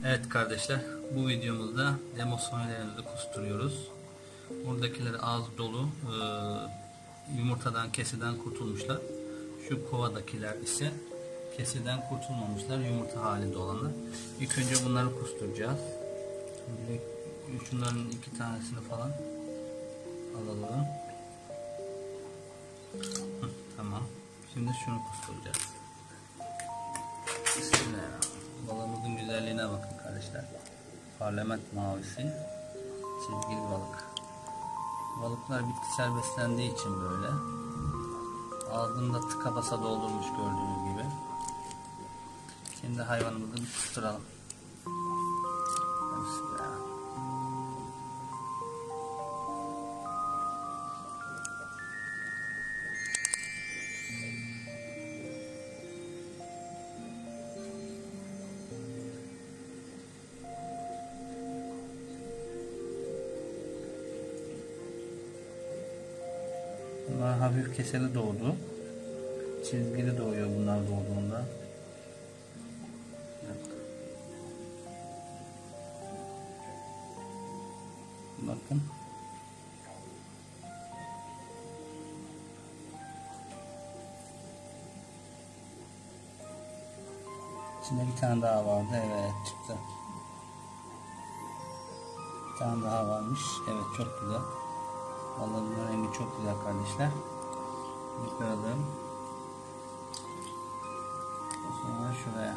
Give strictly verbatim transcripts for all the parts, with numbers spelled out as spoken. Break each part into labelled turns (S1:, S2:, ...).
S1: Evet kardeşler, bu videomuzda demosonlarımızı kusturuyoruz. Buradakileri ağzı dolu e, yumurtadan, keseden kurtulmuşlar. Şu kovadakiler ise keseden kurtulmamışlar, yumurta halinde olanlar. İlk önce bunları kusturacağız. Şimdi şunların iki tanesini falan alalım. Hı, tamam. Şimdi şunu kusturacağız. Bismillahirrahmanirrahim. Balığımızın güzelliğine bakın kardeşler. Parlament mavisi, çizgili balık. Balıklar bitkisel beslendiği için böyle. Ağzında tıka basa doldurmuş gördüğünüz gibi. Şimdi hayvanımızı bir kusturalım. Bismillah. Bunlar hafif keseli doğdu. Çizgili doğuyor bunlar doğduğunda. Bakın. İçinde bir tane daha vardı. Evet, çıktı. Bir tane daha varmış. Evet, çok güzel. Vallahi bunun rengi çok güzel kardeşler. Yıkayalım. Sonra şuraya.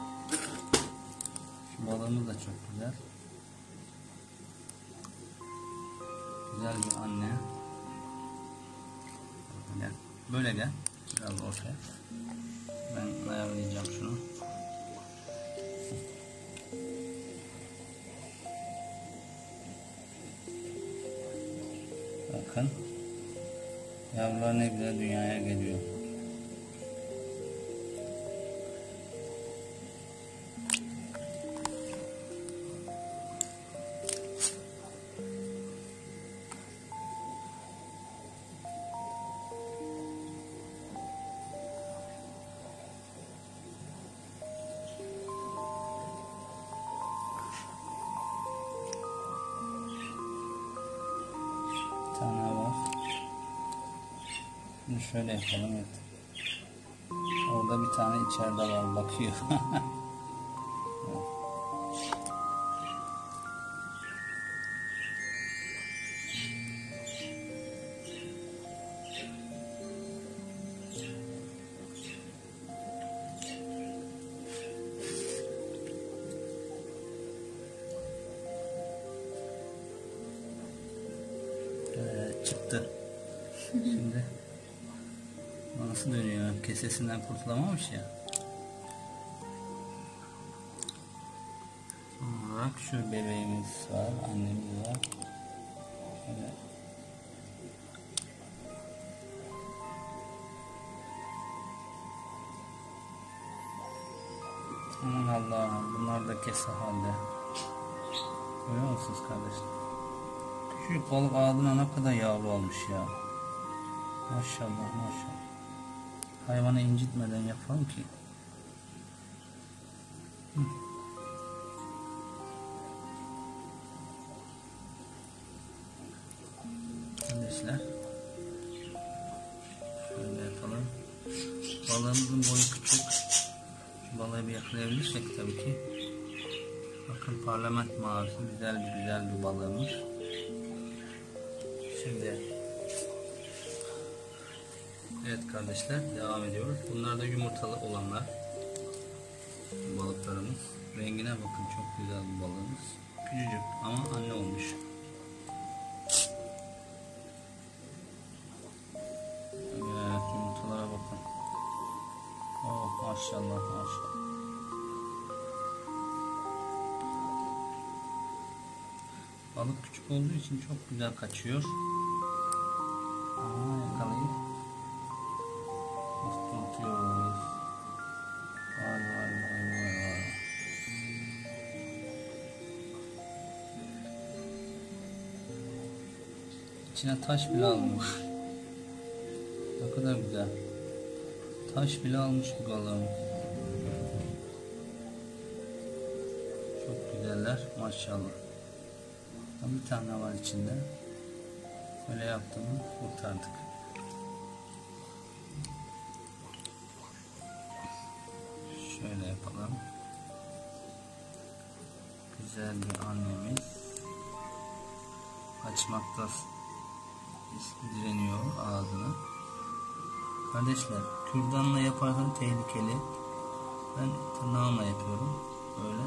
S1: Şu balığımız da çok güzel. Güzel bir anne. Gel. Böyle gel. Biraz ortaya. Ben ayarlayacağım şunu. Bakın. Yavrular ne güzel dünyaya geliyor. Bir tane var. Şimdi şöyle yapalım. Evet. Orada bir tane içeride var, bakıyor. Evet, çıktı. Şimdi nasıl dönüyor? Kesesinden kurtulamamış ya. Son olarak şu bebeğimiz var, annemiz var. Şöyle. Aman Allah'ım, bunlar da kese halde. Görüyor musunuz kardeşler? Küçük balık ağzına ne kadar yavru almış ya. Maşallah maşallah. Hayvanı incitmeden yapalım ki. Hı. Kardeşler. Şöyle yapalım. Balığımızın boyu küçük. Şu balığı bir yakalayabilirsek tabii ki. Bakın parlament mavisi, güzel bir güzel bir balığımız. Şimdi evet kardeşler, devam ediyoruz. Bunlar da yumurtalı olanlar. Balıklarımız. Rengine bakın, çok güzel bir balığımız. Küçücük ama anne olmuş. Evet, yumurtalara bakın. Oh maşallah maşallah. Balık küçük olduğu için çok güzel kaçıyor. Aa, yakalayıp tutuyoruz. Vay vay vay vay vay. İçine taş bile almış. Ne kadar güzel. Taş bile almış bu balığımız. Çok güzel. güzeller maşallah. Bir tane var içinde. Böyle yaptığımı kurtardık. Şöyle yapalım. Güzel bir annemiz. Açmakta direniyor ağzını. Kardeşler, kürdanla yaparsan tehlikeli. Ben tırnağımla yapıyorum. Böyle.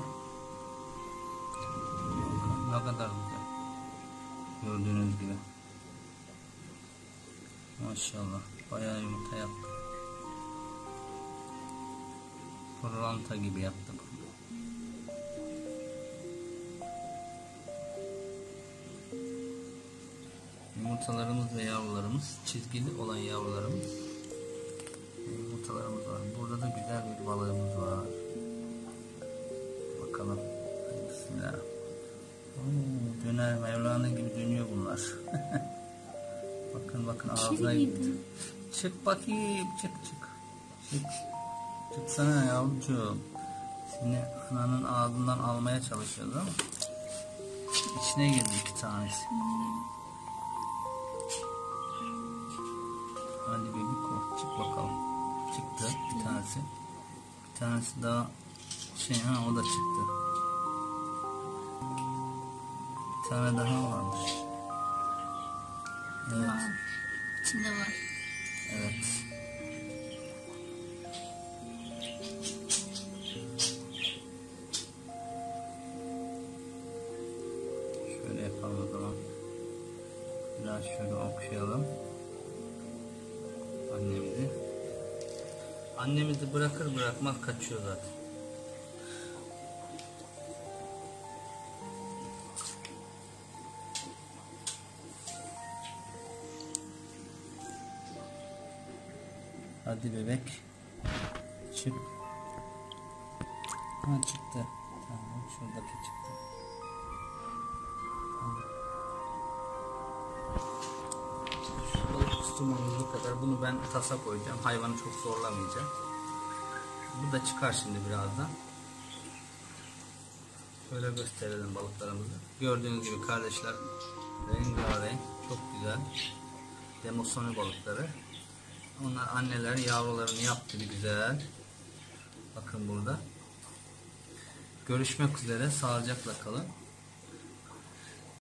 S1: Ne kadar güzel. Gördüğünüz gibi. Maşallah. Bayağı yumurta yaptı. Pırlanta gibi yaptık. Yumurtalarımız ve yavrularımız, çizgili olan yavrularımız, yumurtalarımız var. Burada da güzel bir balığımız var. Bakalım. Bismillah. Oo, döner Mevlana gibi dönüyor bunlar. Bakın bakın ağzına gitti. Çık bakayım, çık çık. Çık. Çıksana yavrucuğum. Seni ananın ağzından almaya çalışıyoruz ama içine girdi iki tanesi. Hadi bebek o. Çık bakalım. Çıktı bir tanesi. Bir tanesi daha şey, ha o da çıktı. Bir tane daha varmış. Evet.
S2: Aa, içinde var.
S1: Evet. Şöyle yapalım o zaman. Biraz şöyle okşayalım. Annemizi. Annemizi bırakır bırakmaz kaçıyor zaten. Hadi bebek. Çık. Ha çıktı. Tamam, şuradaki çıktı. Şu balık kustumumuz bu kadar. Bunu ben tasa koyacağım. Hayvanı çok zorlamayacağım. Bu da çıkar şimdi birazdan. Şöyle gösterelim balıklarımızı. Gördüğünüz gibi kardeşler, rengarenk, çok güzel demosoni balıkları. Onlar anneler yavrularını yaptı bir güzel. Bakın burada. Görüşmek üzere. Sağlıcakla kalın.